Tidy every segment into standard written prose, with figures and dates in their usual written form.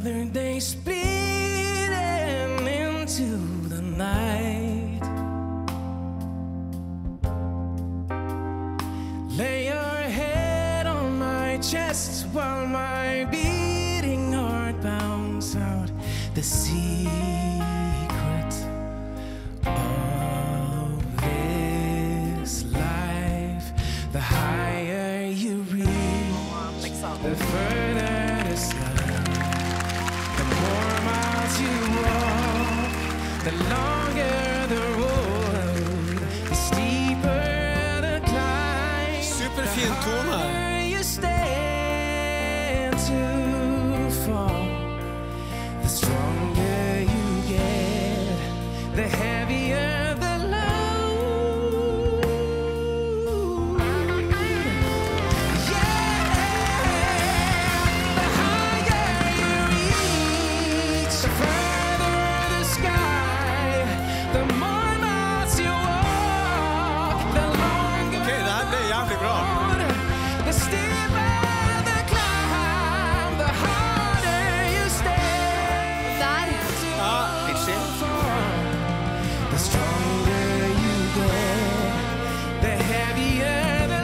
Together they split him into the night. Lay your head on my chest while my beating heart pounds out the secret of this life. The higher you reach, the further the sun. The more miles you walk, the longer the road, the steeper the climb. Superfin tone. You stand to fall. The stronger you get, the heavier the load. Yeah, the higher you reach, the further the sky, the more miles you walk, the longer Ok, det her ble jævlig bra. the steeper the climb, the harder you stay. Der. Ja, pitchy. The stronger you get, the heavier the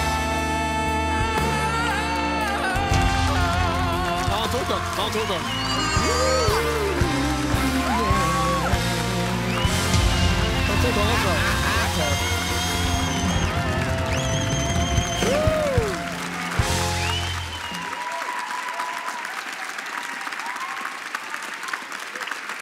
load. Han tok den.